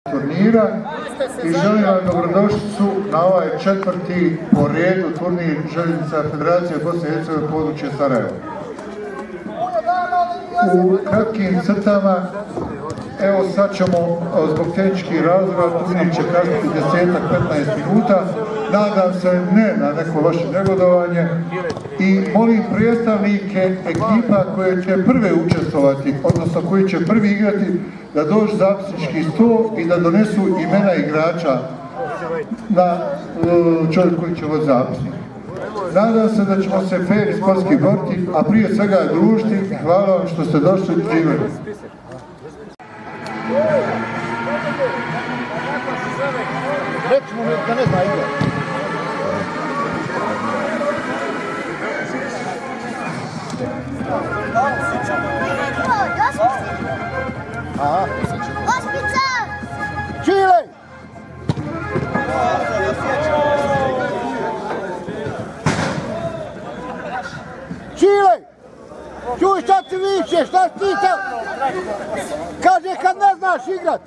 turnira i želim vam dobrodošlicu na ovaj 4. po redu turnir Željeznica Federacije Bosne i Hercegovine područje Sarajeva. U kratkim crtama, evo sad ćemo zbog tehničkih razloga, turnir će kasniti 10-15 minuta, nadam se ne na neko vaše negodovanje i molim predstavnike ekipa koje će prve učestvovati, odnosno koji će prvi igrati, da dođu zapisnički stol i da donesu imena igrača na čovjek koji će voditi zapisnik. Nadam se da ćemo se fair i sportski boriti, a prije svega družiti i hvala vam što ste došli i živjeli. Recimo mi da ne zna igra. Aha. Čile! Čile! Čuj šta ti viče, šta ti tam? Kaže kad ne znaš igrat.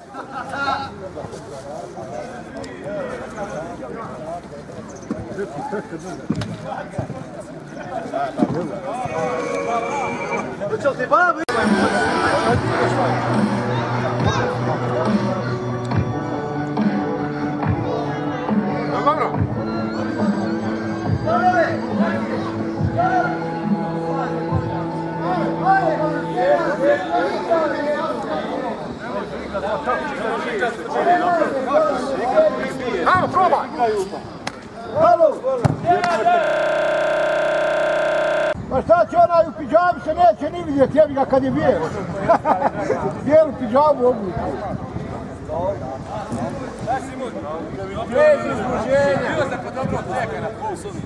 Ajmo, probaj! Halo! Pa šta će onaj u pidžami se neće ni vidjeti, jebi ga kad je bijel. Bijelu pidžamu obuku. Bez izbuđenja! Bilo sam kod dobrog teka na pol suvi.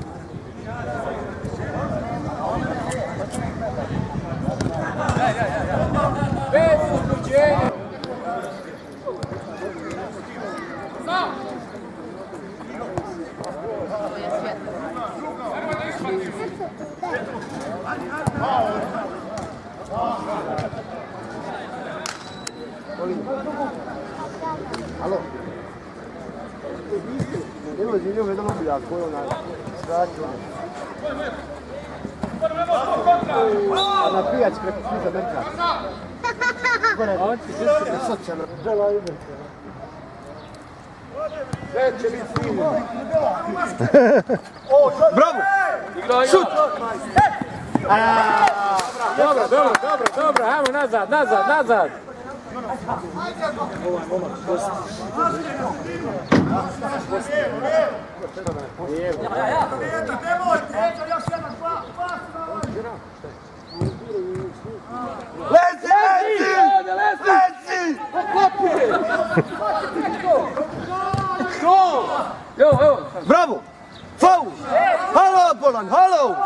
Bez izbuđenja! Alo. Evo živio vedano bija koju na skraću. A na pijac preko Sviza Merka. Gore, socijalno. Sve će biti snimljeno. Bravo! Šut! Dobro, ajmo nazad! Leci! Bravo! Faul! Halo, Bolan, halo!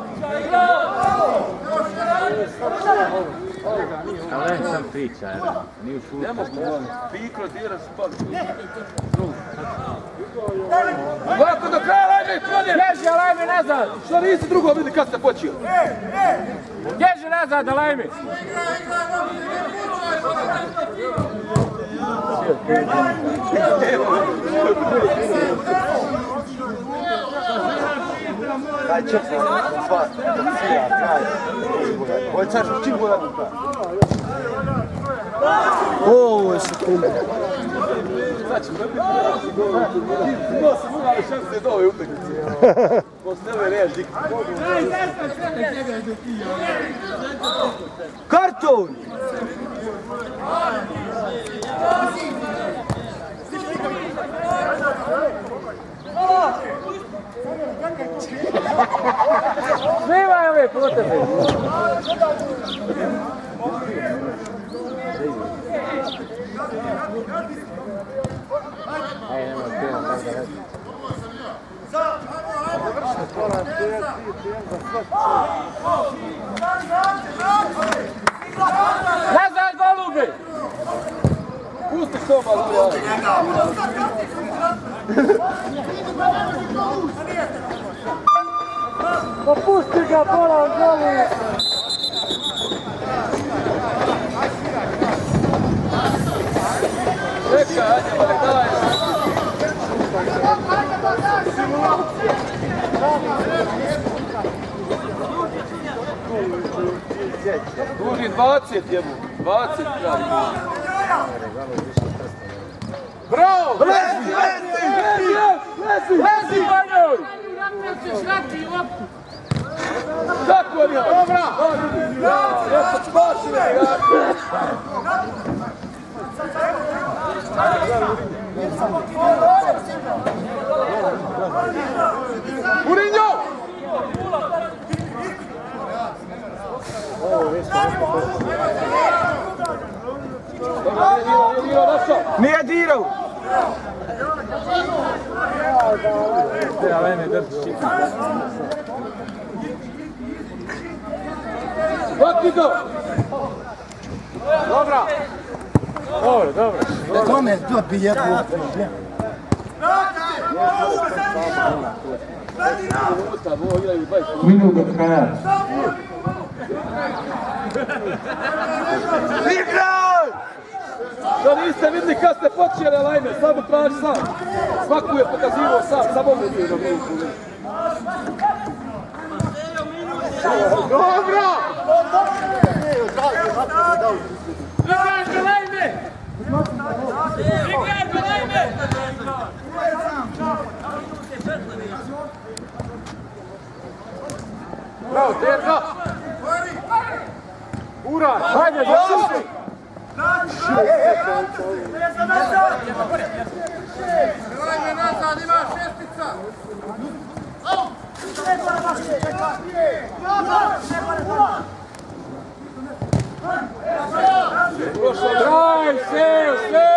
Ale sam priča, nije u šutu. Ne mogu, pikro dira spod. Ovako do kraja, Lajme, klonje! Bježi, Lajme, nazad! Što nisi drugo vidi kad ste počeli? Bježi nazad, Lajme! Daj čekaj, dva, svija, kraj. Ovo je cašno, čim goda duka. Ovo je sekunde. Znači, imao sam uvali šanse do ove utakmice. Posle ove reč, dik. Karton! Snimaj ove potebe! Nazad, golube! Pusti što malo! Pa pusti ga, Bolan, goli! Duži 20 jemu, 20 kraj. Bravo! Lezi! Vanjoj! Tako je! Dobra! Murinho! Nije dirao! Vakito! Dobra! Dobro. Tome, to bi jedno. Minut do kraja. Da niste vidjeli kad ste počeli, Alajme, samo traži sam. Svaku je pokazivao sam, samo mu bio da mi uvijek. Dobro! Igraš ga, Alajme! Igraš ga, Alajme! Bravo, Terza! Ura! Hajde, završi! Ajme nazad, ima šestica! Kraj, seo!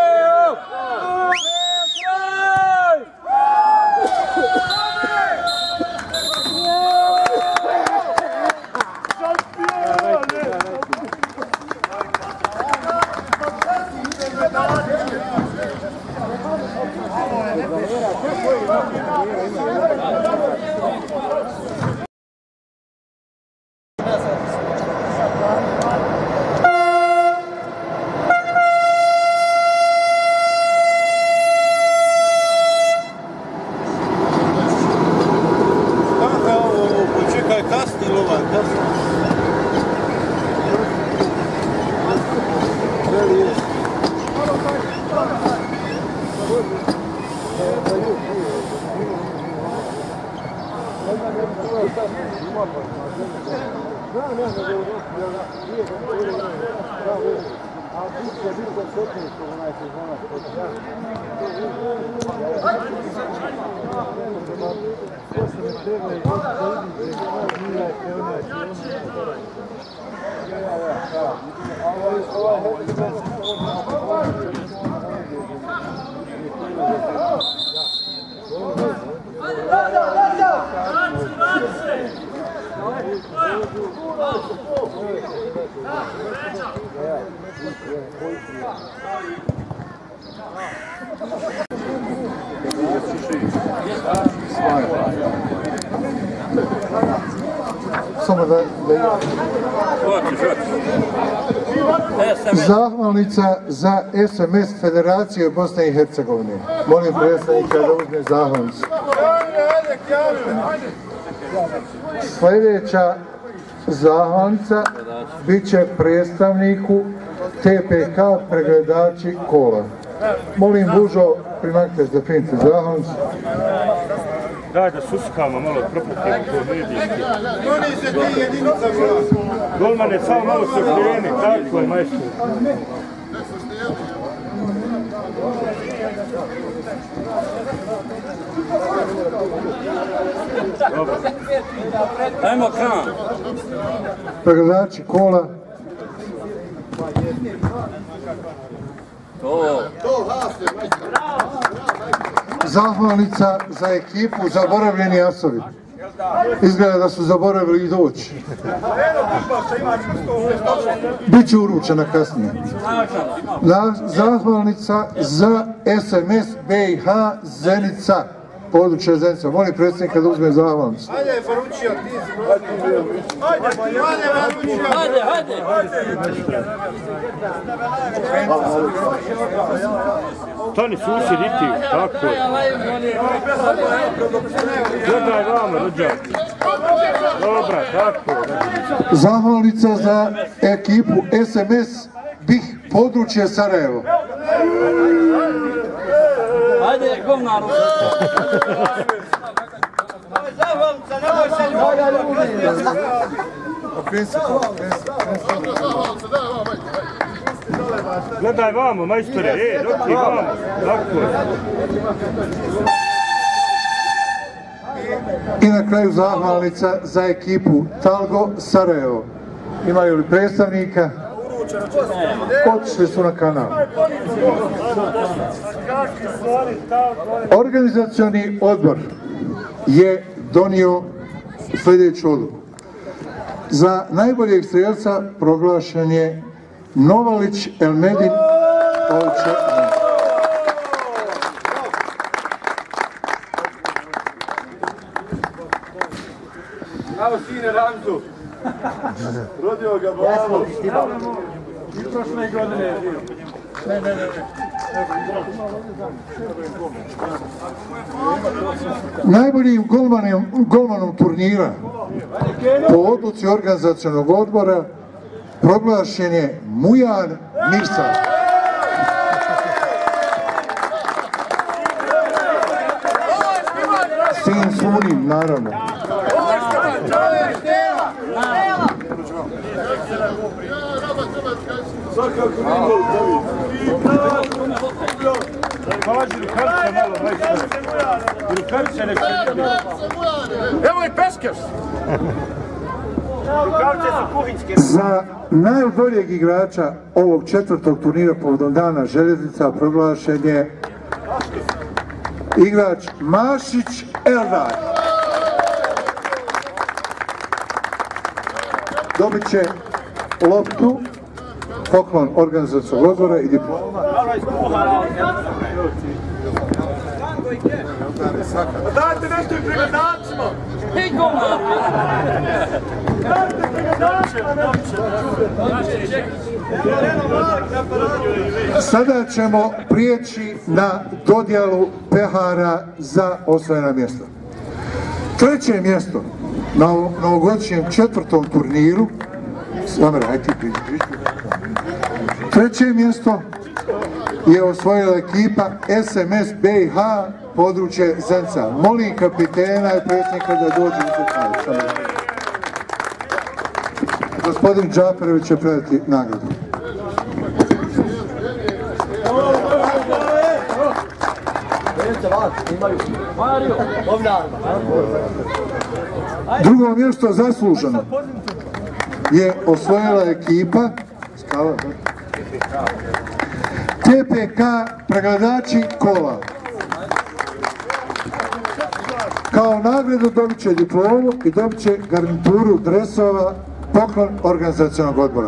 Samo da zahvalnica za SMS Federacije Bosne i Hercegovine. Molim predstavnika da uzme zahvalnicu. Sljedeća zahvalnica bit će predstavniku TPK pregledači kola. Molim Bužo, primaknite da primite zahvalnicu. Daj da suskamo malo, propustimo to medijski. Oni se ti jedinica Golmane, samo malo se kreni, tako je, majstor. Dobro. Ajmo kran. Pregledači kola. Zahvalnica za ekipu Zaboravljeni asovi. Izgleda da su zaboravili i doći. Biće uručena kasnije. Zahvalnica za SMS BiH Zenica. Područje Zenica. Molim predsjednika da uzme zahvalnicu. Hajde, Faručija, ti si. Hajde. Stani susjed i ti, tako je. Gledaj vamo, rođak. Dobra, tako. Zahvalnica za ekipu SMS BiH područje Sarajevo. Ajde, govnaru. Zahvalnica, nemoj se Gledaj vamo, majstore, dok je vamo, tako je. I na kraju zahvalnica za ekipu Talgo Sarajevo. Imaju li predstavnika? Otišli su na kanal. Organizacioni odbor je donio sljedeću odluku. Za najboljeg strijelca proglašen je Novalić Elmedin Olče. Bravo, sine Ramzu. Rodio ga Babo. I prošle godine je bio. Ne. Najboljim golmanom turnira po odluci organizacionog odbora proglašen je Mujan Mirsa. Sin Sunim, naravno. Evo i peskeš! Za najboljeg igrača ovog četvrtog turnira povodom dana željeznica proglašen je igrač Mašić Eldar. Dobit će loptu, poklon organizacijog odbora i diploma. Dajte nešto i prigledacima! Dajte prigledacima! Sada ćemo prijeći na dodjelu pehara za osvojena mjesta. Treće mjesto na novogodišnjem četvrtom turniru, treće mjesto je osvojila ekipa SMS BiH područje Zenca. Molim kapitena i predsjednika da dođe u kraj. Gospodin Džaperović će predati nagradu. Drugo mjesto zasluženo je osvojila ekipa TPK Pregledači kola. Kao nagradu dobit će diplomu i dobit će garnituru dresova, poklon organizacionog odbora.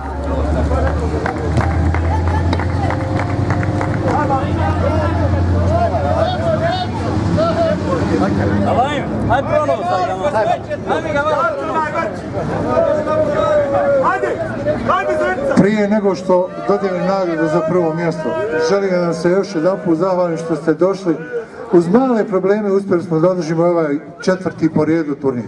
Prije nego što dodijelim nagradu za prvo mjesto, želim da nam se još jedanput zahvalim što ste došli. Uz male probleme uspjeli smo da održimo ovaj četvrti po redu turnir.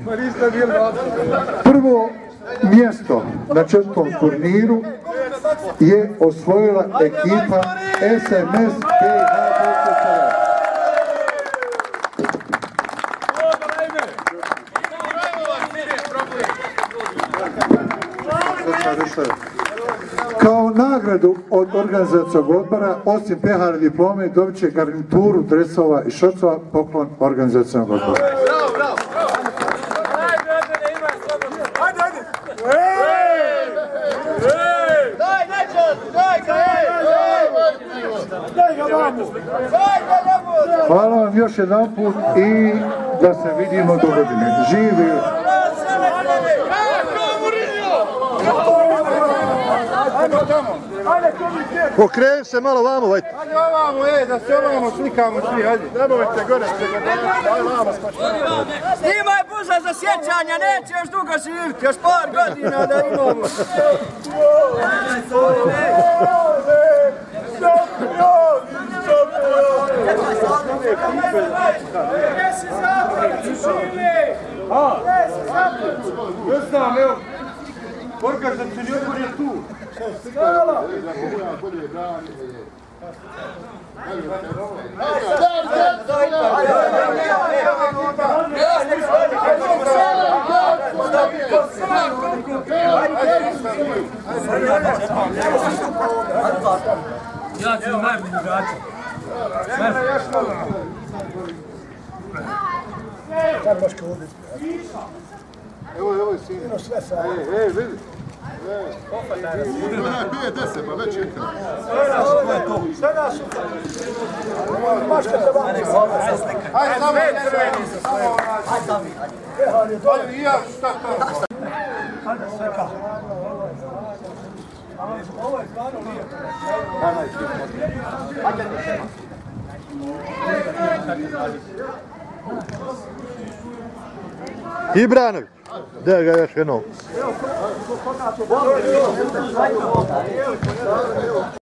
Prvo mjesto na četvrtom turniru je osvojila ekipa SMS BiH. Kao nagradu od organizacijog odbora, osim pehara i diplome, dobit će garnituru dresova i šorcova, poklon organizacijog odbora. Hvala vam još jedan put i da se vidimo do godine. Živi! Okreni se malo vamo, ajde. Ajde ovamo, da se ovamo slikamo svi, ajde. Trebojte gore, ajde vamo skoči. Snimaj buza za sjećanja, neće još dugo živiti, još par godina da imamo. Šampion! Ne znam, evo. Organizacioni odbor je tu. Ja ću najbolji igrača. Evo je sin. Vidi. Bije 10, pa već je. Šta nas? Maška se vam. Ajde, samo Ajde, i ja, šta? Ajde, sve kao. Ovo je stvarno lijepo. Ibranović, da ga još jednom.